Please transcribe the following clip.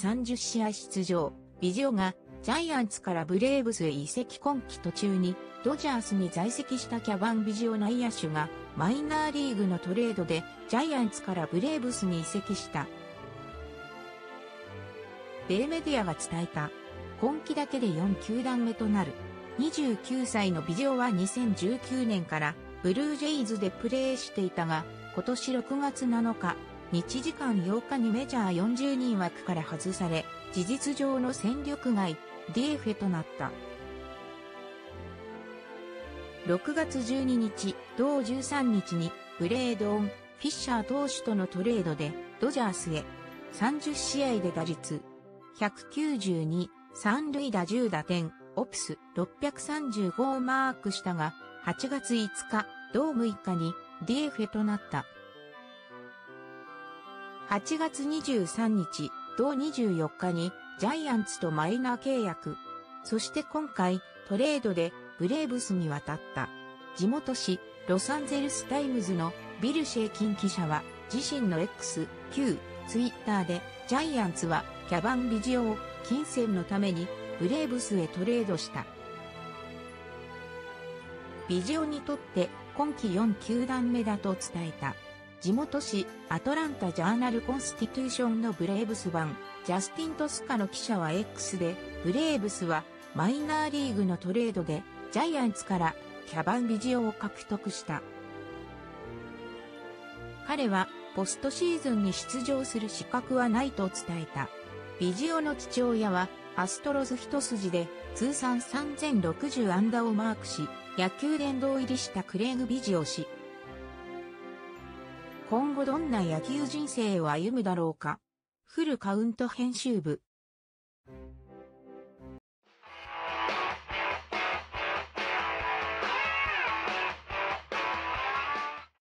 30試合出場。ビジオがジャイアンツからブレーブスへ移籍。今季途中にドジャースに在籍したキャバン・ビジオ内野手がマイナーリーグのトレードでジャイアンツからブレーブスに移籍した。米メディアが伝えた。今季だけで4球団目となる。29歳のビジオは2019年からブルージェイズでプレーしていたが、今年6月7日、日時間8日にメジャー40人枠から外され、事実上の戦力外、DFA となった。6月12日、同13日に、ブレードオン・フィッシャー投手とのトレードで、ドジャースへ、30試合で打率、192、三塁打10打点、オプス635をマークしたが、8月5日、同6日に DFA となった。8月23日、同24日にジャイアンツとマイナー契約。そして今回トレードでブレーブスに渡った。地元紙ロサンゼルスタイムズのビル・シェーキン記者は自身の X、旧ツイッターでジャイアンツはキャバン・ビジオを金銭のためにブレーブスへトレードした。ビジオにとって今季4球団目だと伝えた。地元紙アトランタジャーナルコンスティテューションのブレーブス版ジャスティン・トスカの記者は X でブレーブスはマイナーリーグのトレードでジャイアンツからキャバン・ビジオを獲得した。彼はポストシーズンに出場する資格はないと伝えた。ビジオの父親はアストロズ一筋で通算3060安打をマークし、野球殿堂入りしたクレイグ・ビジオ氏。今後どんな野球人生を歩むだろうか。フルカウント編集部。